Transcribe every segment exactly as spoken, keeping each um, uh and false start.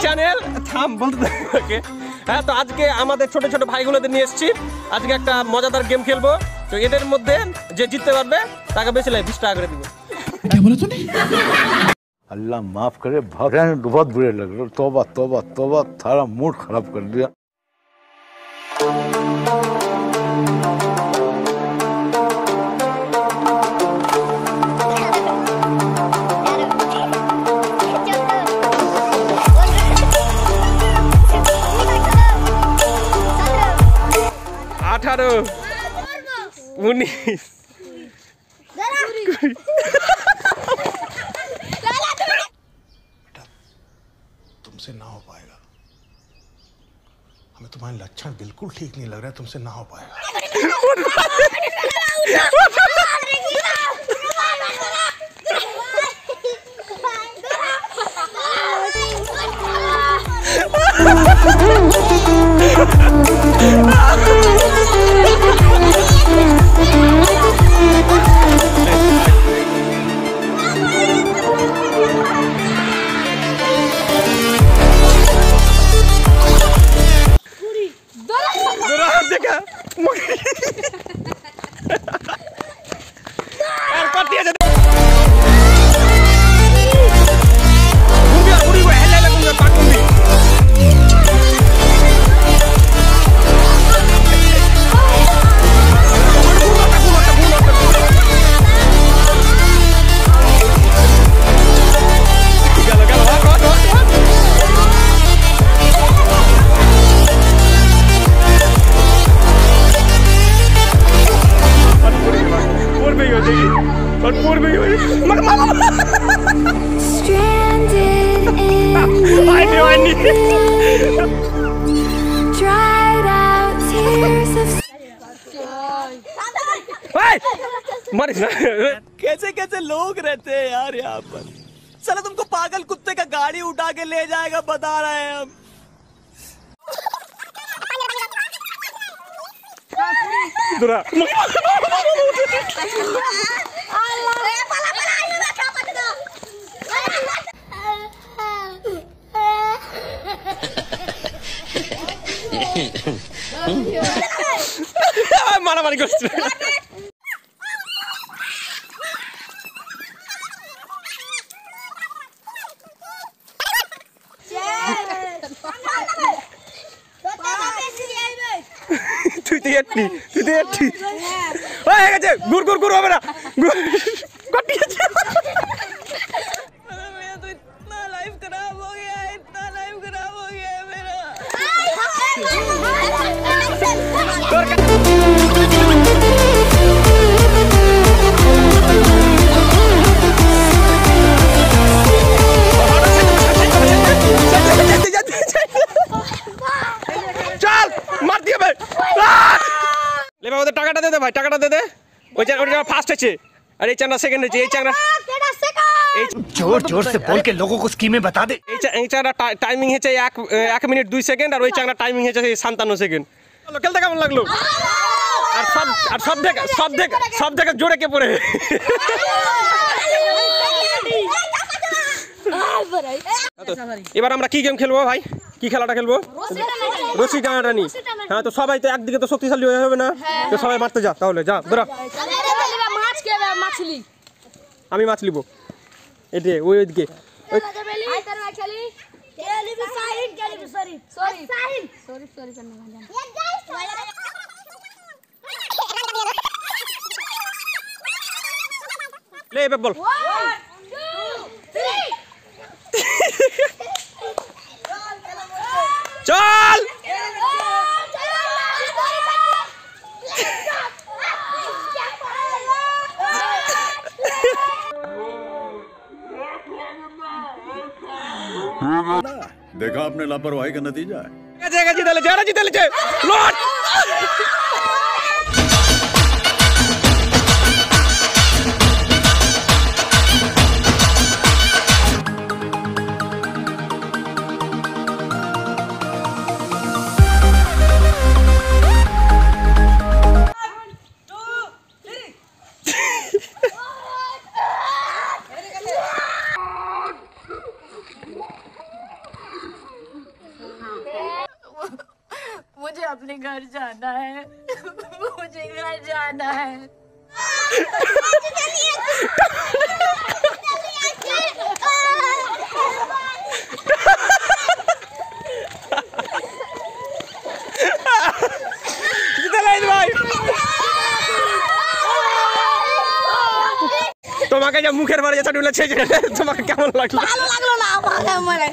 Channel থাম বলতে ওকে। হ্যাঁ, তো আজকে আমাদের ছোট ছোট ভাইগুলোদের নিয়ে এসেছি। আজকে একটা মজাদার গেম খেলবো। তো এদের মধ্যে যে জিততে পারবে তাকে বেশি লাগে বিশ টাকা করে দিব। क्या बोला तूने? अल्लाह माफ करे, भगवान बहुत बुरे लग रहे। तौबा तौबा तौबा, थारा मूड खराब कर दिया। अठारह उन्नीस तुमसे ना हो पाएगा। हमें तुम्हारे लक्षण बिल्कुल ठीक नहीं लग रहा है, तुमसे ना हो पाएगा। कैसे कैसे लोग रहते हैं यार यहाँ पर। साला तुमको पागल कुत्ते का गाड़ी उठा के ले जाएगा, बता रहे हैं हम। मारामारी করছে। তুই তো এটি তুই তো এটি হয়ে গেছে। গুড় গুড় গুড় হবে না, কটি আছে। मेरा तो इतना लाइफ खराब हो गया है, इतना लाइफ खराब हो गया है मेरा। चल मार दिया भाई। ले भाई, টাকাটা দে দে ভাই, টাকাটা দে দে। ওই চ্যানেল ওটা ফার্স্ট হচ্ছে আর এই চ্যানেল সেকেন্ড হচ্ছে। এই চ্যানেল जोर जोर से बोल के लोगों को स्कीमें बता दे। এই চ্যানেল টাইমিং হচ্ছে এক এক মিনিট দুই সেকেন্ড আর ওই চ্যানেল টাইমিং হচ্ছে সাতান্ন সেকেন্ড। চলো খেলতে কেমন লাগলো? আর সব আর সব থেকে সব থেকে সব থেকে জোরে কে পড়ে। এবার আমরা কি গেম খেলবো ভাই? কি খেলাটা খেলবো? রশি টানাটানি। হ্যাঁ, তো সবাই তো একদিকে তো শক্তিশালী হয়ে হবে না, তো সবাই মারতে যা। তাহলে যা বেরো। আমি মাছ নিব। এদিকে ওই ওইদিকে ले एबे बोल। चल देखा आपने लापरवाही का नतीजा है। जगह जीतले जरा जीतले लौट। मुझे अपने घर जाना है मुझे घर जाना है তোমাকে যে মুখের বাড়ি যেটা ঢুলেছে তোমাকে কেমন লাগলো? ভালো লাগলো না ভালো মানে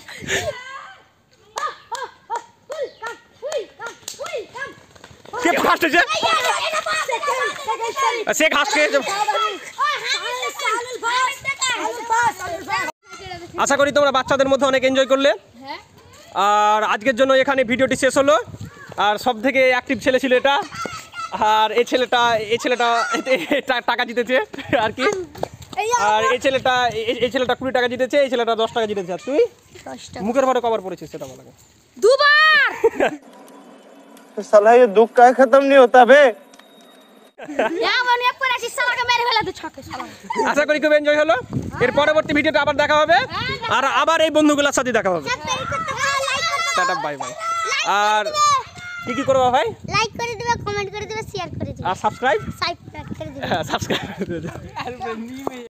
কে ফার্স্ট হয়েছে? সে ঘাস খেয়েছে। আশা করি তোমরা বাচ্চাদের মধ্যে অনেক এনজয় করলে। আর আজকের জন্য এখানে ভিডিওটি শেষ হলো। আর সব থেকে অ্যাক্টিভ ছেলে ছিল এটা। আর এই ছেলেটা এই ছেলেটা টাকা জিতেছে আর কি। আর এই ছেলেটা এই ছেলেটা কুড়ি টাকা জিতেছে, এই ছেলেটা দশ টাকা জিতেছে। আর তুই মুখের ভারে কভার পড়েছিস সেটা বলা দুবার। साला ये दुख का खत्म नहीं होता बे। আশা করি খুব এনজয় হলো। এর পরবর্তী ভিডিওতে আবার দেখা হবে আর আবার এই বন্ধুগুলোর সাথে দেখা হবে। Tata bye bye. আর কি কি করবা ভাই? লাইক করে দিবে, কমেন্ট করে দিবে, শেয়ার করে দিবে আর সাবস্ক্রাইব সাবস্ক্রাইব করে দিবে সাবস্ক্রাইব করে দিবে।